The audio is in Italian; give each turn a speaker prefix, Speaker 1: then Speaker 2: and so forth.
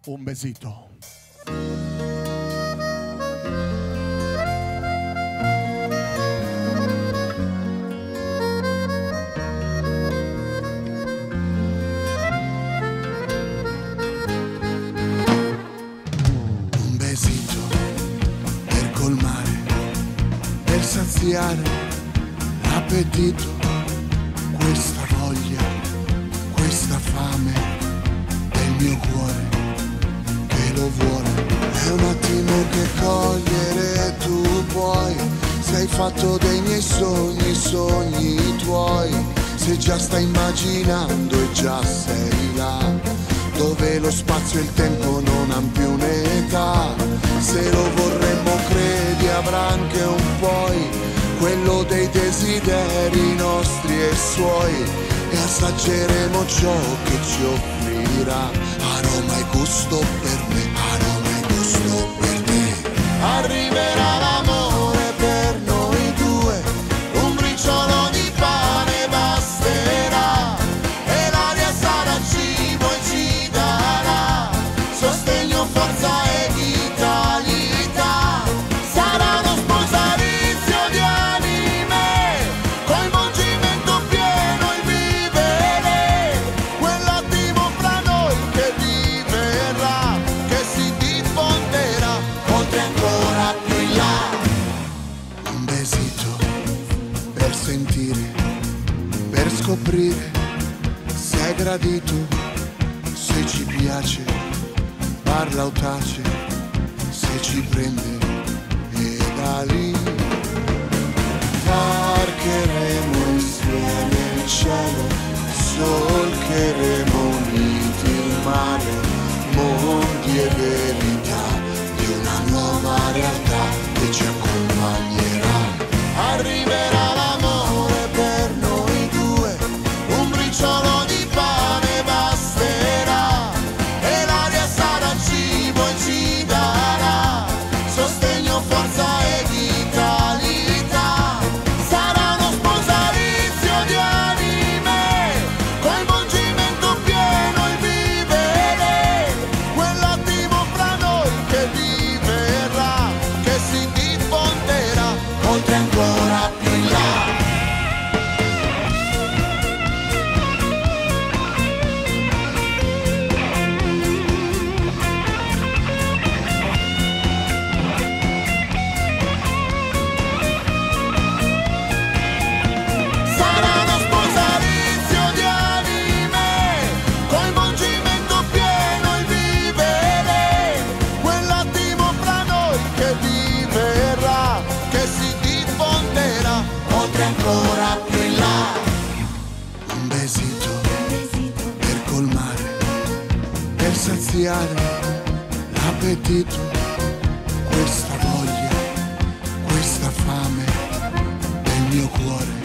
Speaker 1: Un besito.
Speaker 2: Un besito per colmare, per saziare l'appetito, questa voglia, questa fame del mio cuore che lo vuole. È un attimo che cogliere tu puoi, sei fatto dei miei sogni, sogni tuoi. Se già stai immaginando e già sei là, dove lo spazio e il tempo non han più un'età. Se lo vorremmo credi avrà anche un poi, quello dei desideri nostri e suoi. E assaggeremo ciò che ci offrirà, aroma e gusto per me, aroma e gusto per te. Arriverà l'amore per noi due, un briciolo di pane basterà, e l'aria sarà cibo e ci darà sostegno, forza e vitalità. Sarà uno sposalizio di anime, coinvolgimento pieno il vivere, quell'attimo fra noi che viverà, che si diffonderà oltre ancora più in là. Un besito per sentire, per scoprire se è gradito, se ci piace, parla o tace, se ci prende e da lì varcheremo insieme il cielo, solcheremo uniti il mare, mondi e verità di una nuova realtà che ci accompagnerà. Arriverà l'amore per noi due, un briciolo di pane basterà, e l'aria sarà cibo e ci darà sostegno, forza e vitalità. Sarà uno sposalizio di anime, coinvolgimento pieno il vivere, quell'attimo fra noi che viverà, che si diffonderà oltre ancora più in là. Sarà uno sposalizio di anime, coinvolgimento pieno il vivere, quell'attimo fra noi che viverà, che si diffonderà oltre ancora più in là. Un besito per colmare, per saziare l'appetito, questa voglia, questa fame del mio cuore